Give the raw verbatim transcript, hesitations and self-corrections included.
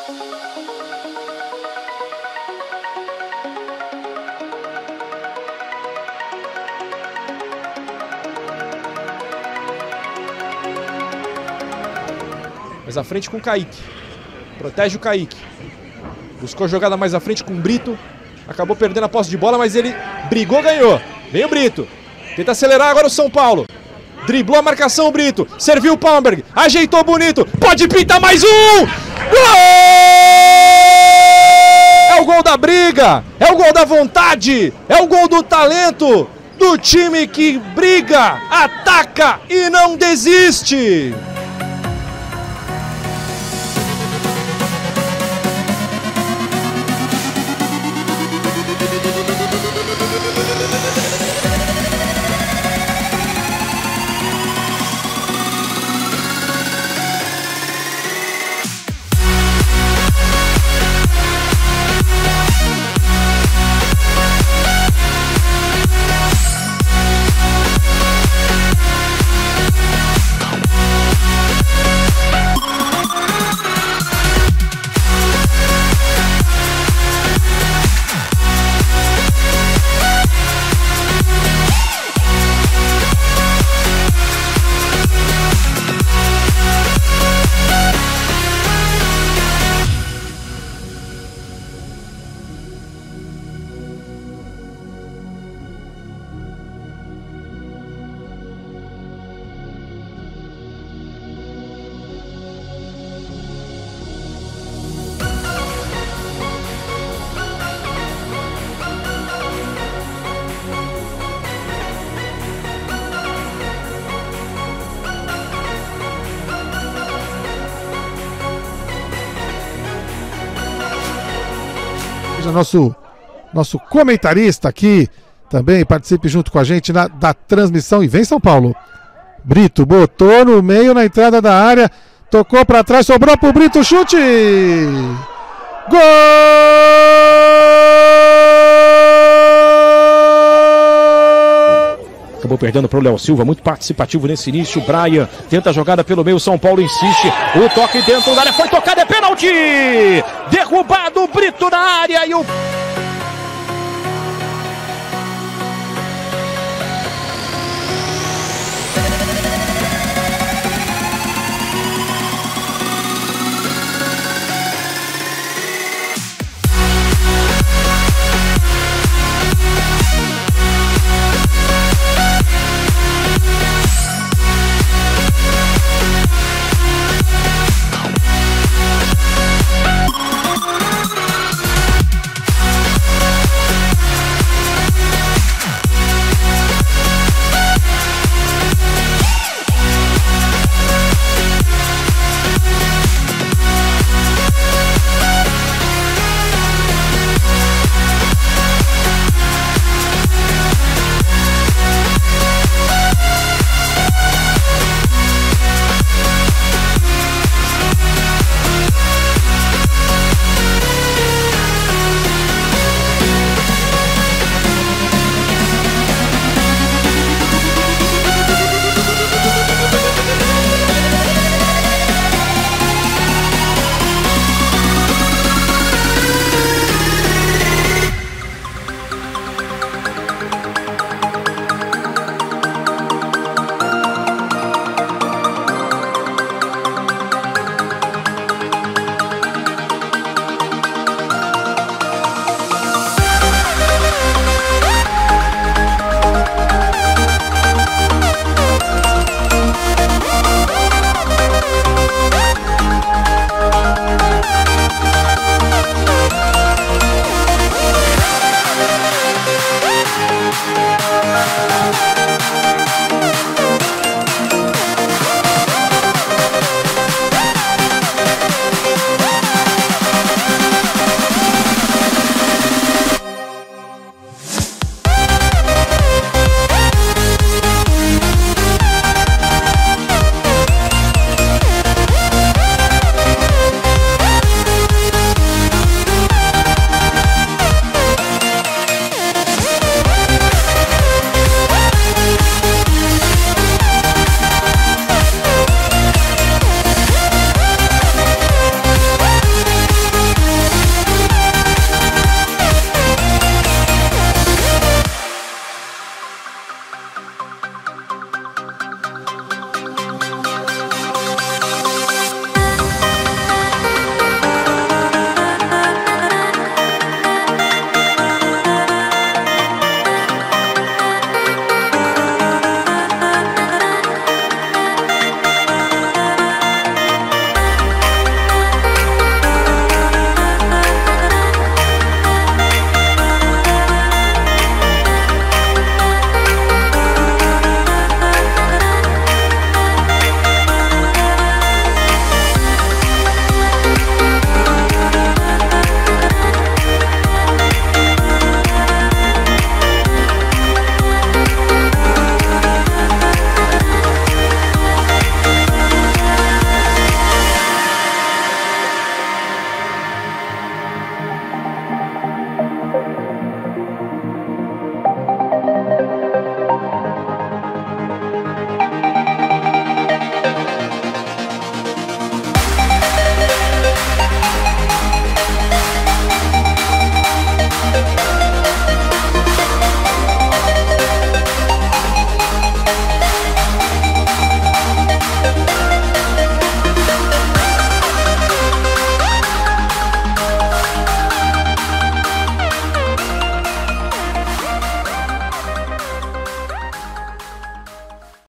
Mais à frente com o Kaique. Protege o Kaique. Buscou jogada mais à frente com o Brito. Acabou perdendo a posse de bola, mas ele brigou, ganhou. Vem o Brito. Tenta acelerar agora o São Paulo. Driblou a marcação o Brito. Serviu o Palmberg. Ajeitou bonito. Pode pintar mais um! Gol! É o gol da briga. É o gol da vontade. É o gol do talento. Do time que briga, ataca e não desiste. Nosso, nosso comentarista aqui também participe junto com a gente na, da transmissão. E vem São Paulo. Brito botou no meio na entrada da área, tocou para trás, sobrou pro Brito, chute! Gol! Acabou perdendo para o Léo Silva, muito participativo nesse início. Brian tenta a jogada pelo meio, São Paulo insiste. O toque dentro da área foi tocado, é pênalti! Derrubado o Brito na área e o